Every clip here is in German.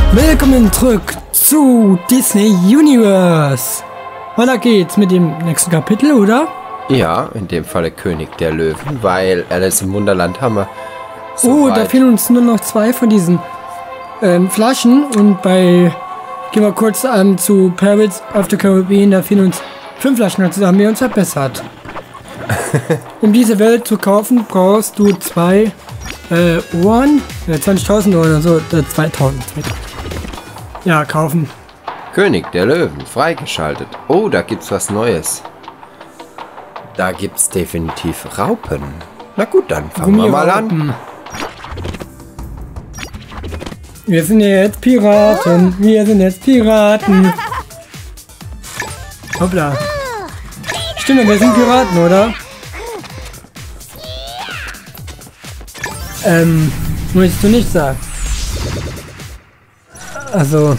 Willkommen zurück zu Disney Universe. Weiter geht's mit dem nächsten Kapitel, oder? Ja, in dem Fall der König der Löwen, weil Alice im Wunderland haben wir. Da fehlen uns nur noch 2 von diesen Flaschen und gehen wir kurz zu Pirates of the Caribbean, da fehlen uns 5 Flaschen, also haben wir uns verbessert. Um diese Welt zu kaufen, brauchst du 2 Ohren, 20.000 oder so, 2.000. Ja, kaufen. König der Löwen, freigeschaltet. Oh, da gibt's was Neues. Da gibt's definitiv Raupen. Na gut, dann fangen wir mal an. Wir sind jetzt Piraten. Wir sind jetzt Piraten. Hoppla. Stimmt, wir sind Piraten, oder? Möchtest du nicht sagen? Also.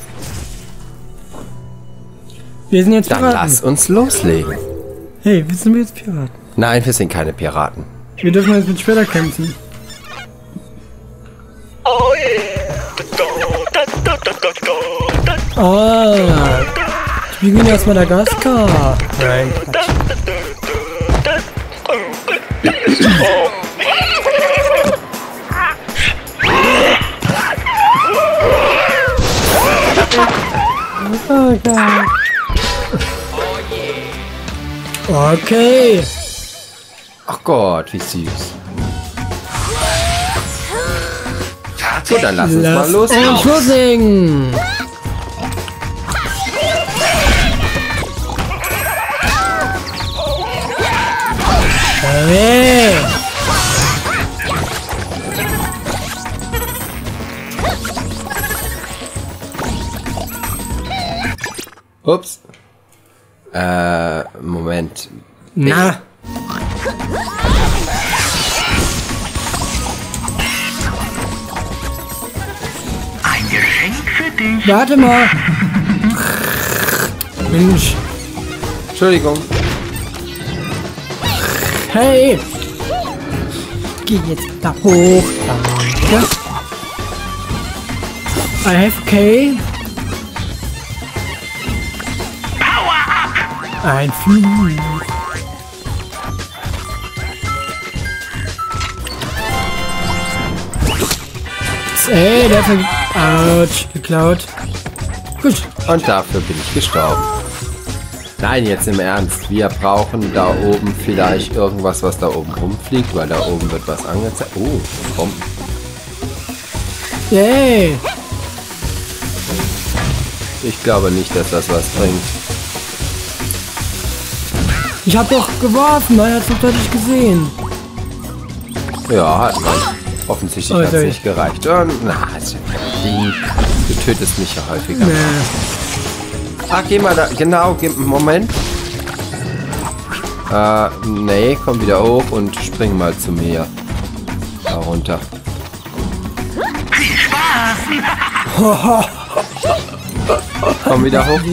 Wir sind jetzt Piraten. Dann lass uns loslegen. Hey, sind wir jetzt Piraten? Nein, wir sind keine Piraten. Wir dürfen jetzt mit Schwerter kämpfen. Oh yeah. Ah. Wir gehen aus Madagaskar. Nein, Quatsch. Oh Gott. Okay. Ach Gott, wie süß. So, dann lass uns mal loslegen. Hey. Ups. Moment. Na. Ein Geschenk für dich. Warte mal. Mensch. Entschuldigung. Hey. Geh jetzt da hoch. Danke. I have K. Ein Fluch. Ey, der hat Autsch, geklaut. Gut. Und dafür bin ich gestorben. Nein, jetzt im Ernst. Wir brauchen da oben vielleicht irgendwas, was da oben rumfliegt, weil da oben wird was angezeigt. Oh, komm. Yay. Ich glaube nicht, dass das was bringt. Ich hab doch geworfen, man hat's doch deutlich gesehen. Ja, hat man. Offensichtlich hat es nicht gereicht. Na, ist ja kein Ding. Du tötest mich ja häufiger. Nee. Ah, geh mal da. Genau, Moment. Nee, komm wieder hoch und spring mal zu mir. Da runter. Viel Spaß! Komm wieder hoch.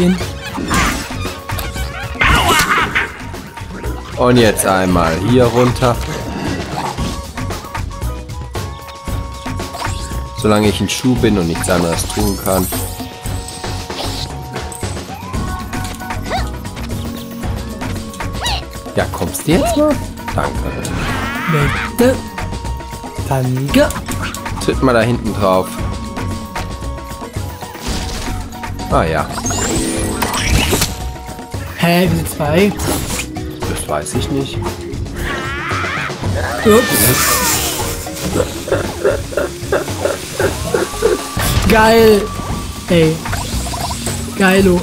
Und jetzt einmal hier runter. Solange ich in Schuh bin und nichts anderes tun kann. Ja, kommst du jetzt mal? Danke. Bitte. Danke. Tritt mal da hinten drauf. Ah ja. Hä, wir sind 2. Das weiß ich nicht. Ups. Geil. Ey. Geilo.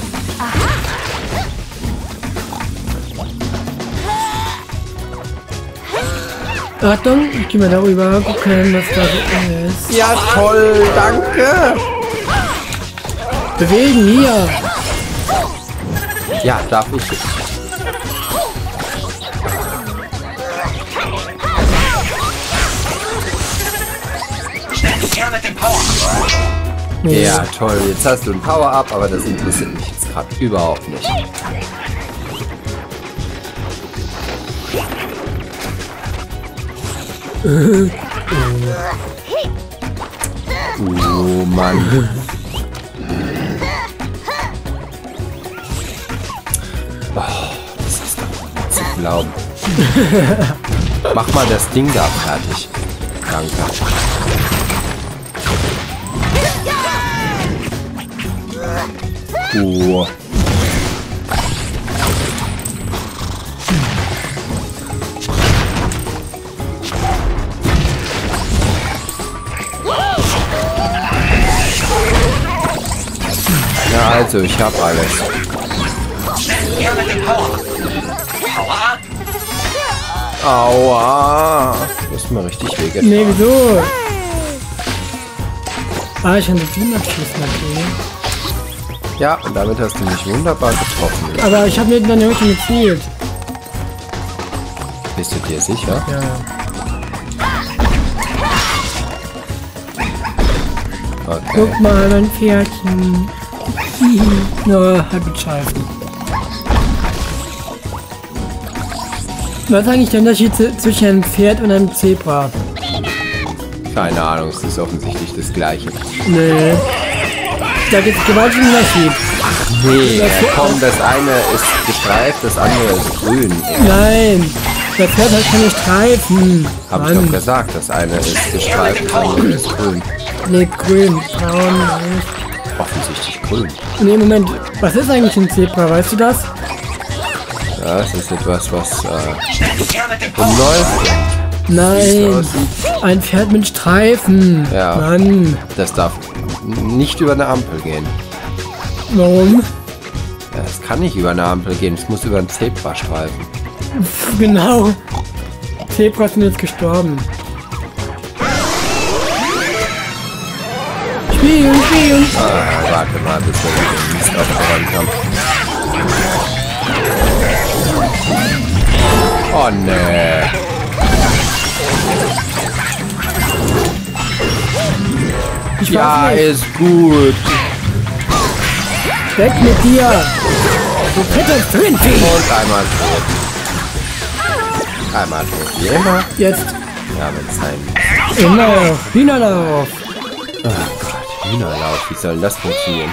Achtung, ich geh mal darüber, gucken, was da so ist. Ja, toll, danke. Bewegen hier. Ja, darf ich. Nee. Ja, toll. Jetzt hast du ein Power-Up, aber das interessiert mich jetzt gerade überhaupt nicht. Oh Mann. glauben. Mach mal das Ding da fertig. Danke. Ja, also, ich hab alles. Ja, mit dem Power. Power. Aua! Das ist mir richtig wehgetan. Nee, wieso? Ah, ich kann die Team abschließen, okay. Ja, und damit hast du mich wunderbar getroffen. Aber ich habe mir dann ja schon gezielt. Bist du dir sicher? Ja. Okay. Guck mal, mein Pferdchen. Nur halb mit Scheifen. Was ist eigentlich der Unterschied zwischen einem Pferd und einem Zebra? Keine Ahnung, es ist offensichtlich das gleiche. Nee. Da gibt es gewaltigen Unterschied. Nee, komm, das eine ist gestreift, das andere ist grün. Nein, das Pferd hat keine Streifen. Hab ich doch gesagt, das eine ist gestreift, das andere ist grün. Nee, grün, braun, nicht. Offensichtlich grün. Nee, Moment, was ist eigentlich ein Zebra, weißt du das? Ja, das ist etwas, was Ja, mit dem Power. umläuft. Nein, ein Pferd mit Streifen. Ja. Mann, Das darf nicht über eine Ampel gehen. warum? Ja, das kann nicht über eine Ampel gehen, es muss über einen Zebrastreifen. Genau. Zebras sind jetzt gestorben. Spielen. Ah, warte mal, bis wir den Mist aufgeräumt haben. Oh ne. Ich Ja, weiß nicht. ist gut. Weg mit dir. Du fettes Hühnchen. Und einmal tot. Einmal tot. Wie immer. Jetzt Ja, wenn es sein muss. immer Hühnerlauf. Oh Gott, Hühnerlauf. Wie soll das funktionieren?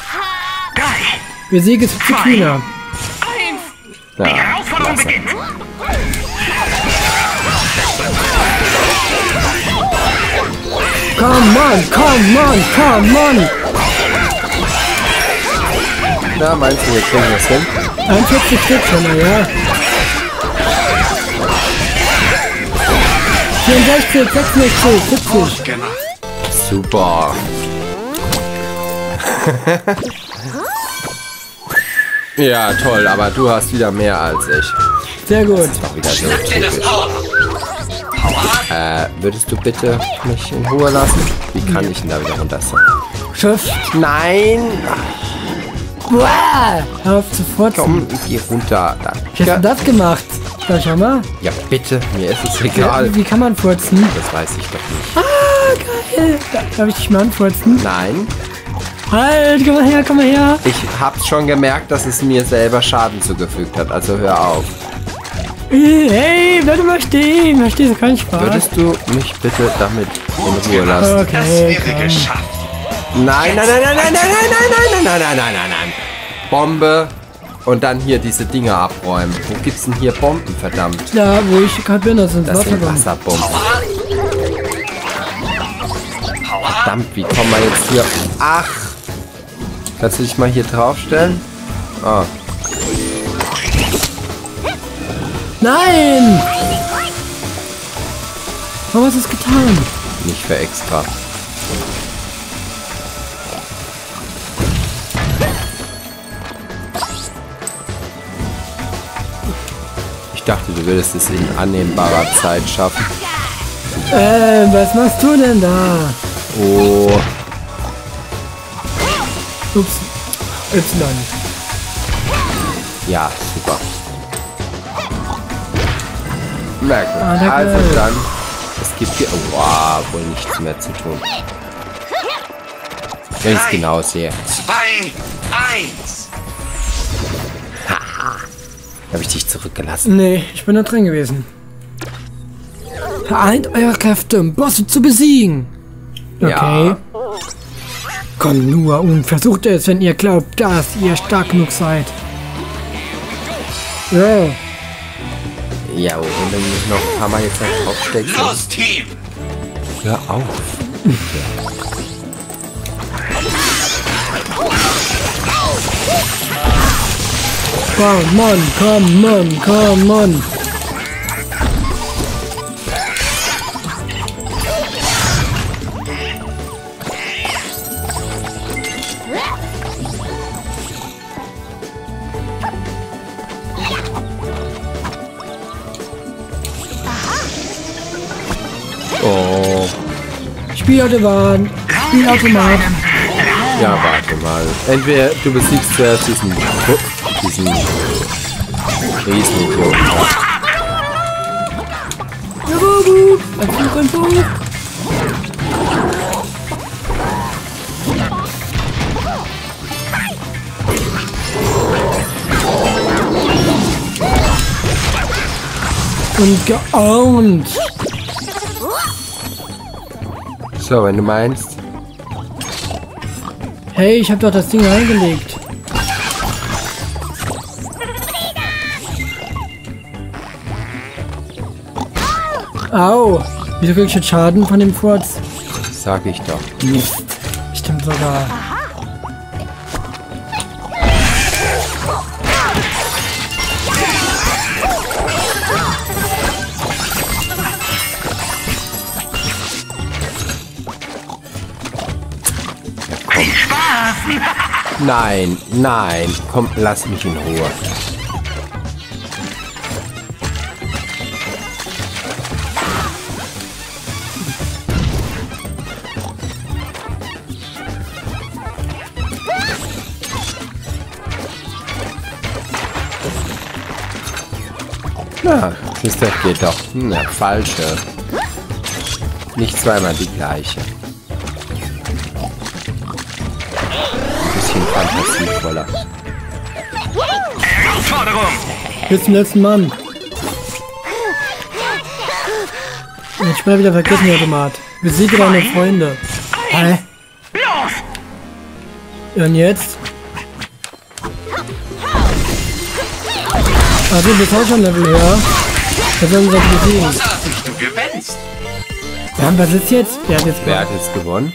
Besiege es zu Hühner. Ja, Die Herausforderung klasse. beginnt. Come on. Na, meinst du, wir kriegen das hin? 41 Stück schon mal, ja. 64, 66, 70. Gemacht. Super. Ja, toll, aber du hast wieder mehr als ich. Sehr gut. Doch wieder so Das typisch. Power. Würdest du bitte mich in Ruhe lassen? Wie kann ich denn da wieder runter sein? Schiff. Nein! Hör auf zu furzen. Komm, geh runter. Wie hast du Danke. das gemacht? Darf ich auch mal? Ja, bitte, mir ist es egal. Wie kann man furzen? Das weiß ich doch nicht. Ah, geil. Darf ich dich mal anfurzen? Nein, Halt, komm mal her. ich hab's schon gemerkt, dass es mir selber Schaden zugefügt hat, also hör auf. Hey, bleib mal stehen. Verstehst du, keinen Spaß. Würdest du mich bitte damit in Ruhe lassen? Das Okay, wäre komm. geschafft. Nein, nein. Bombe und dann hier diese Dinge abräumen. Wo gibt's denn hier Bomben, verdammt? Da, wo ich gerade bin, das sind Das sind Wasserbomben. Wasserbomben. Verdammt, wie kommen wir jetzt hier? Ach! Kannst du dich mal hier draufstellen? Ah, Nein! Warum hast du es getan? nicht für extra. Ich dachte, du würdest es in annehmbarer Zeit schaffen. Was machst du denn da? Oh, Ups. Y. ja, super. Merke. danke. Also dann, es gibt hier, oh, wow, wohl nichts mehr zu tun. Wenn ich es genau sehe. 2, 1. Habe ich dich zurückgelassen. Nee, ich bin da drin gewesen. Vereint eure Kräfte, um Bosse zu besiegen. Okay. Ja. Kommt nur und versucht es, wenn ihr glaubt, dass ihr stark genug seid. Ja. Ja, wenn du mich noch ein paar Mal jetzt draufsteckst. Los, Team! Hör auf. Come on, come on, come on. Oh. Spielautomat. Spielautomat. Ja, warte mal. Entweder du besiegst zuerst diesen Riesenidioten. Ja, Babu. Ein Buch. Und geowned. So, wenn du meinst. Hey, ich hab doch das Ding reingelegt. Au. Wieso krieg ich jetzt Schaden von dem Furz? Sag ich doch. Mist. Stimmt sogar. Nein, nein. Komm, lass mich in Ruhe. Na, das geht doch. Na, falsche. Nicht zweimal die gleiche. Ein bisschen fantasievoller. Herausforderung! Bis zum letzten Mann. Ich bin wieder vergessen, Automat. Besiege deine Freunde. Hä? Und jetzt? Also, das ist schon Level höher. Wir sollen uns jetzt besiegen. Großartig, du gewinnst! Ja, und was ist jetzt? Wer hat jetzt Wer hat jetzt gewonnen?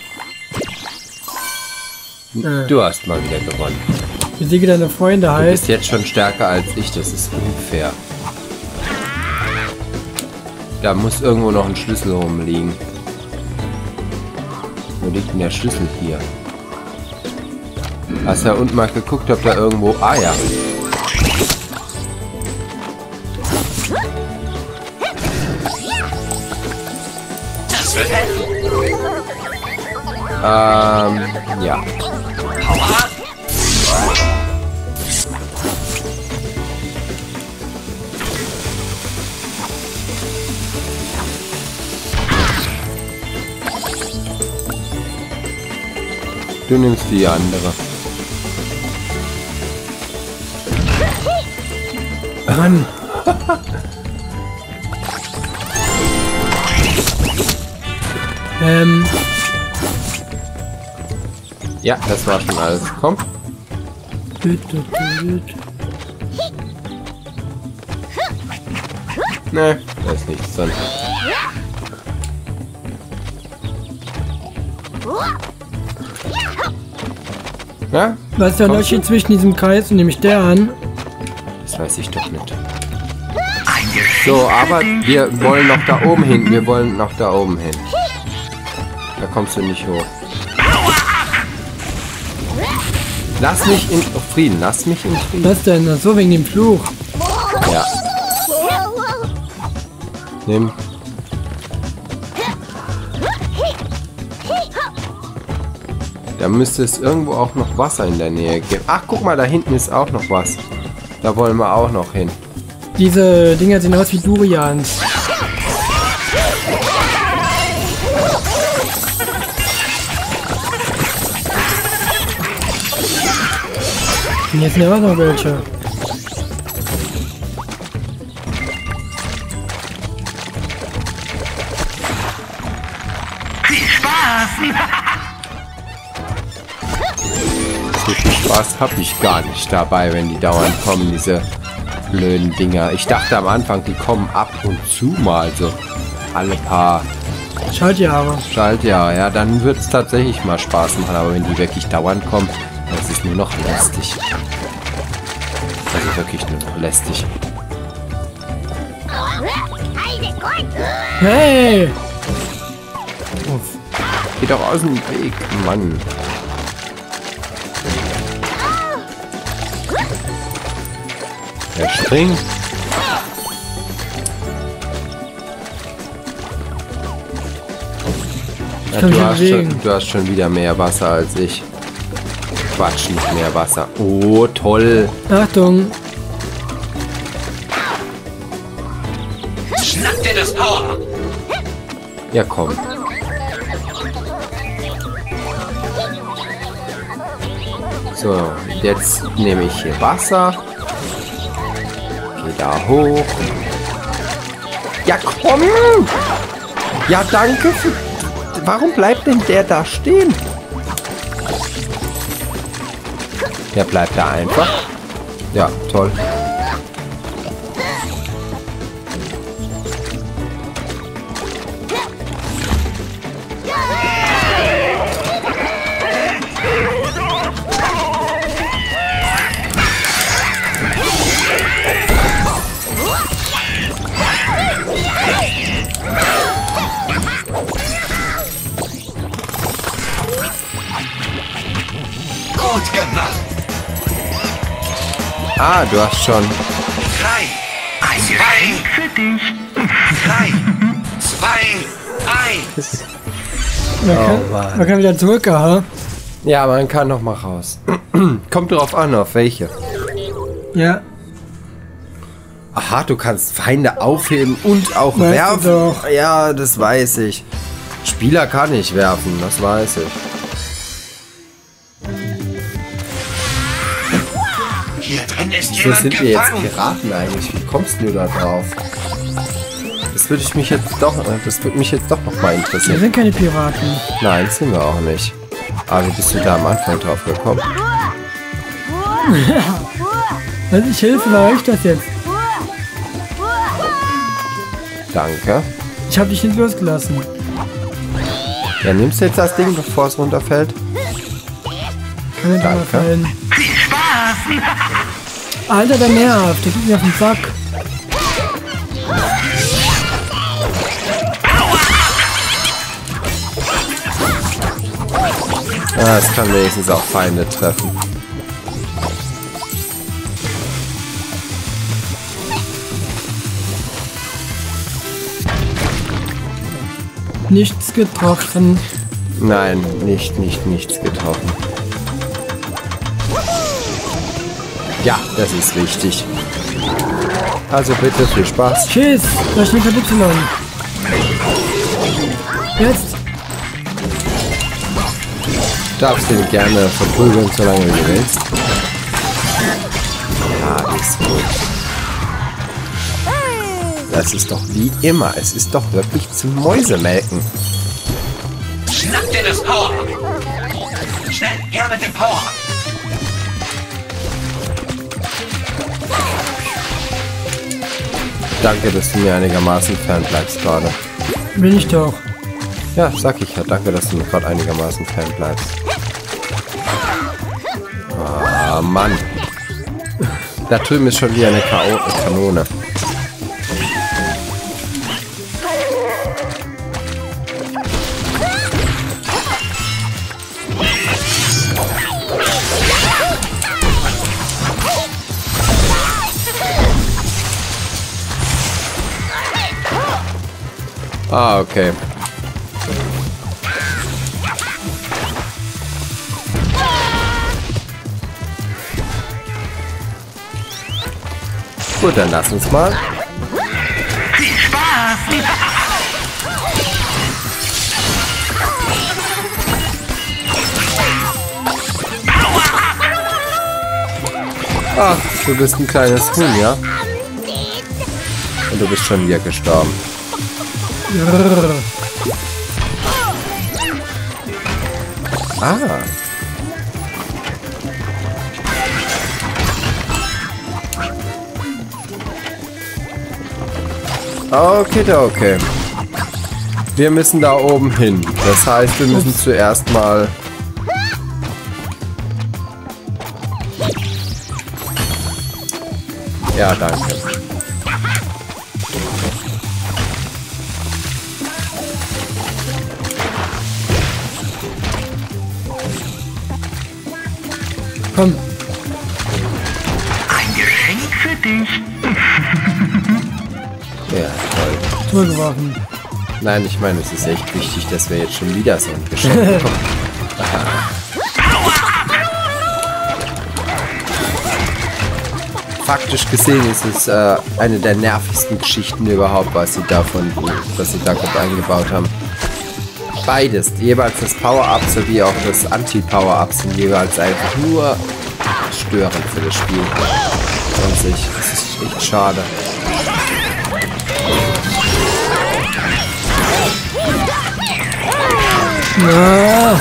Du hast mal wieder gewonnen. Besiege deine Freunde Du heißt. bist jetzt schon stärker als ich, das ist unfair. Da muss irgendwo noch ein Schlüssel rumliegen. Wo liegt denn der Schlüssel hier? Hast ja unten mal geguckt, ob da irgendwo... Ah ja. Das wird helfen! Ja. Aua! Du nimmst die andere. Mann. Ja, das war schon alles. Komm. Ne, da ist nichts drin. Ja? Was ist der Unterschied zwischen diesem Kreis und dem Stern? Das weiß ich doch nicht. So, aber wir wollen noch da oben hin. Wir wollen noch da oben hin. Da kommst du nicht hoch. Lass mich in Frieden. Lass mich in Frieden. Was denn? Ach so, wegen dem Fluch. Ja. Nimm. Da müsste es irgendwo auch noch Wasser in der Nähe geben. Ach, guck mal, da hinten ist auch noch was. Da wollen wir auch noch hin. Diese Dinger sehen aus wie Durians. Und jetzt sind ja auch noch welche. Viel Spaß! So viel Spaß habe ich gar nicht dabei, wenn die dauernd kommen, diese blöden Dinger. Ich dachte am Anfang, die kommen ab und zu mal so alle paar Schaltjahre. Schaltjahre. Ja, dann wird es tatsächlich mal Spaß machen. Aber wenn die wirklich dauernd kommen, dann ist es nur noch lästig. Also wirklich nur noch lästig. Hey! Uff. Geh doch aus dem Weg, Mann. Der springt. Ja, du hast schon wieder mehr Wasser als ich. Quatsch, nicht mehr Wasser. Oh, toll. Achtung! Schnapp dir das Power. Ja, komm. So, jetzt nehme ich hier Wasser. Geh da hoch. Ja, komm! Ja, danke für... Warum bleibt denn der da stehen? Der bleibt da einfach. Ja, toll. Gut gemacht. Ah, du hast schon... 3, 2, 1. Man kann wieder zurück, aha. Ja, man kann noch mal raus. Kommt drauf an, auf welche. Ja. Aha, du kannst Feinde aufheben und auch Weißt du werfen. doch. Ja, das weiß ich. Spieler kann ich werfen, das weiß ich. Hier drin ist So jemand sind wir jetzt gefangen. Piraten eigentlich. Wie kommst du da drauf? Das würde mich jetzt doch noch mal Wir interessieren. sind keine Piraten. Nein, sind wir auch nicht. Aber wie bist du da am Anfang drauf gekommen? Also ich helfe euch das jetzt. Danke. Ich habe dich nicht losgelassen. Ja, nimmst du jetzt das Ding, bevor es runterfällt? Kann nicht mal Danke. fallen. Alter, der nervt. Der geht mir auf den Sack. Ah, es kann wenigstens auch Feinde treffen. Nichts getroffen. Nein, nichts getroffen. Ja, das ist wichtig. Also bitte viel Spaß. Tschüss. Da steht der Y. Jetzt. Darfst du ihn gerne verprügeln, solange du willst. Ja, ist gut. Das ist doch wie immer. Es ist doch wirklich zum Mäusemelken. Schnapp dir das Power. Schnell, her mit dem Power. Danke, dass du mir einigermaßen fern bleibst gerade. Bin ich doch. Ja, sag ich ja. Danke, dass du mir gerade einigermaßen fern bleibst. Ah, Mann. Da drüben ist schon wieder eine Kanone. Ah, okay. Gut, dann lass uns mal. Viel Spaß. Ach, du bist ein kleines Huhn, ja? Und du bist schon wieder gestorben. Ah. Okay. Wir müssen da oben hin. Das heißt, wir müssen zuerst mal... Ja, danke. Komm. Ein Geschenk für dich. Ja, toll. Zurückgeworfen. Nein, ich meine, es ist echt wichtig, dass wir jetzt schon wieder so ein Geschenk bekommen. Faktisch gesehen ist es eine der nervigsten Geschichten überhaupt, was sie da gerade eingebaut haben. Beides, jeweils das Power-Up sowie auch das Anti-Power-Up sind jeweils einfach nur störend für das Spiel an sich. Das ist echt schade. Na.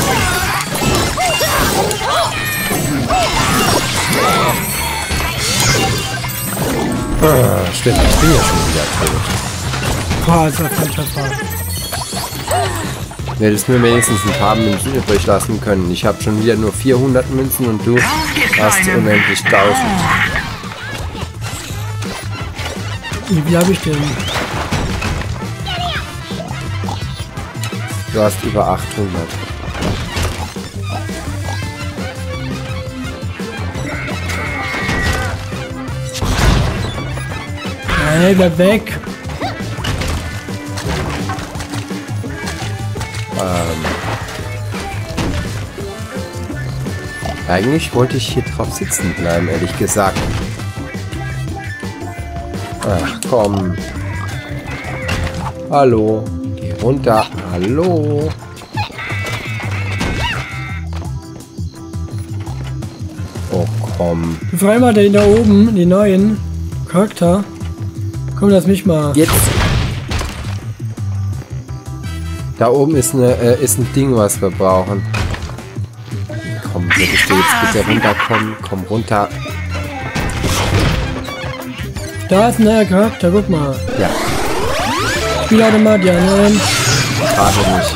Stimmt, ich bin ja schon wieder tot. Boah, ist das falscher Fall. Du hättest mir wenigstens ein paar Münzen übrig lassen können. Ich habe schon wieder nur 400 Münzen und du hast unendlich 1000. Wie viel habe ich denn? Du hast über 800. Nein, bleib weg. Eigentlich wollte ich hier drauf sitzen bleiben, ehrlich gesagt. Ach, komm. Hallo. Geh runter. Hallo. Oh, komm. Befrei mal den da oben, den neuen Charakter. Komm, lass mich mal. Jetzt. Da oben ist ein Ding, was wir brauchen. Komm, würdest du jetzt bitte runterkommen? Komm runter. Da ist ein neuer Charakter, guck mal. Ja, Spielautomat, ja, nein. gerade nicht.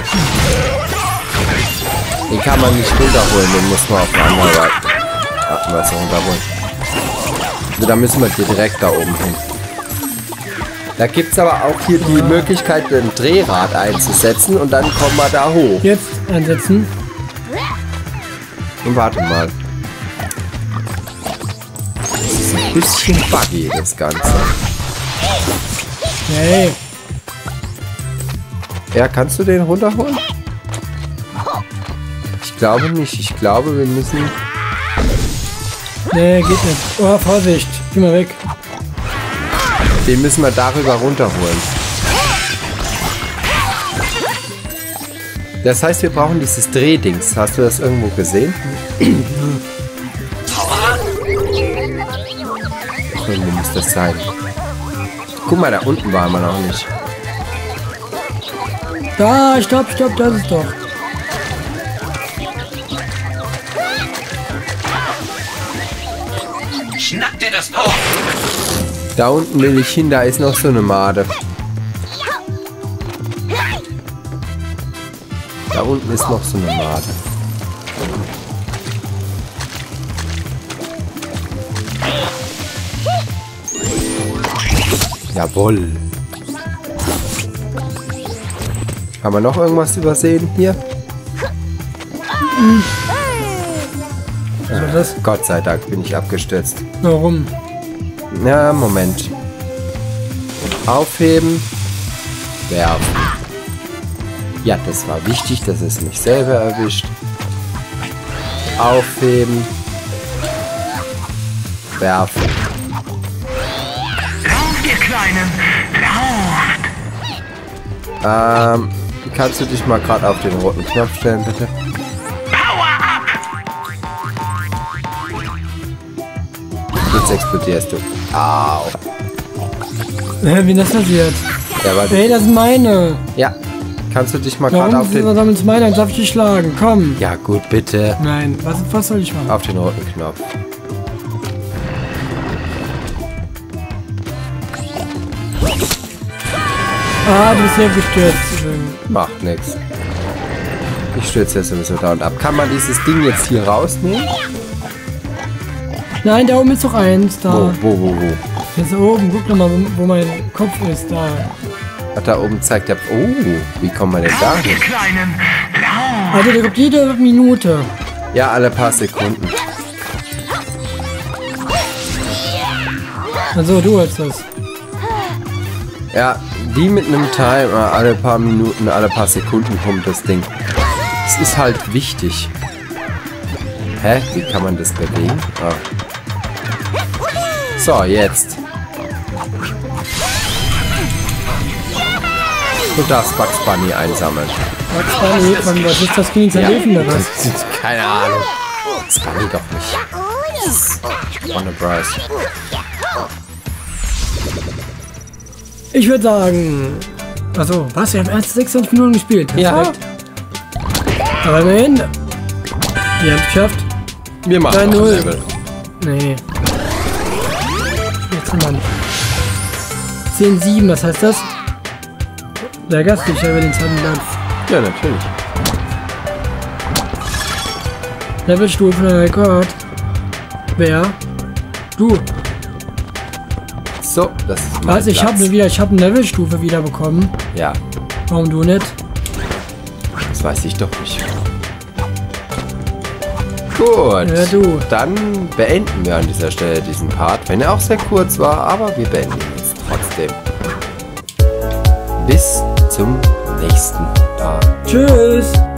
Den kann man nicht runterholen, den muss man auf eine andere Art und Weise runterholen. Also da müssen wir hier direkt da oben hin. Da gibt es aber auch hier die Möglichkeit, ein Drehrad einzusetzen und dann kommen wir da hoch. Jetzt einsetzen. Und warte mal. Das ist ein bisschen buggy, das Ganze. Hey, Ja, kannst du den runterholen? Ich glaube nicht. Ich glaube, wir müssen... nee, geht nicht. Oh, Vorsicht. Geh mal weg. Den müssen wir darüber runterholen. Das heißt, wir brauchen dieses Drehdings. Hast du das irgendwo gesehen? Irgendwo muss das sein. Guck mal, da unten waren wir noch nicht. Da, stopp, das ist doch. Schnapp dir das Power. Da unten will ich hin, da ist noch so eine Made. Da unten ist noch so eine Made. Jawohl. Haben wir noch irgendwas übersehen hier? Was war das? Gott sei Dank bin ich abgestürzt. Warum? Na, Moment. Aufheben. Werfen. Ja, das war wichtig, dass es mich selber erwischt. Aufheben. Werfen. Lauf, ihr Kleinen. Lauf. Kannst du dich mal gerade auf den roten Knopf stellen, bitte? Power up. Jetzt explodierst du. Au. Wie ist das passiert? Ja, warte. Hey, das ist meine. Ja. Kannst du dich mal gerade Warum auf ist den... das meine? Dann darf ich dich schlagen. Komm. Ja, gut, bitte. Nein, was soll ich machen? Auf den roten Knopf. Ah, du bist ja gestürzt. Macht nix. Ich stürze jetzt sowieso da und ab. Kann man dieses Ding jetzt hier rausnehmen? Nein, da oben ist doch eins. Da. Wo? Hier ist oben. Guck doch mal, wo mein Kopf ist. Da. Ach, da oben zeigt der... Oh, wie kommt man denn da hin? Also der kommt jede Minute. Ja, alle paar Sekunden. Also du hast das. Ja, wie mit einem Timer. Alle paar Minuten, alle paar Sekunden kommt das Ding. Es ist halt wichtig. Hä? Wie kann man das bewegen? Ah. So, jetzt. Du darfst Bugs Bunny einsammeln. Bugs Bunny? Was ist das gegen sein Leben oder was? Keine Ahnung. Bugs Bunny doch nicht. Ohne Bryce. Ich würde sagen... Also, was? Wir haben erst 26 Minuten gespielt. Ja. Aber immerhin... Wir haben es geschafft. Wir machen noch ein Level. Nee. Jetzt Mann. 10-7, was heißt das? Der Gast, ich habe den zweiten Platz. Ja, natürlich. Levelstufe, Rekord. Wer? Du. So, das ist mein Was? Ich habe eine Levelstufe wieder bekommen. Ja, Warum du nicht? das weiß ich doch nicht. Gut, Ja, du. dann beenden wir an dieser Stelle diesen Part, wenn er auch sehr kurz war, aber wir beenden ihn jetzt trotzdem. Bis zum nächsten Mal. Tschüss.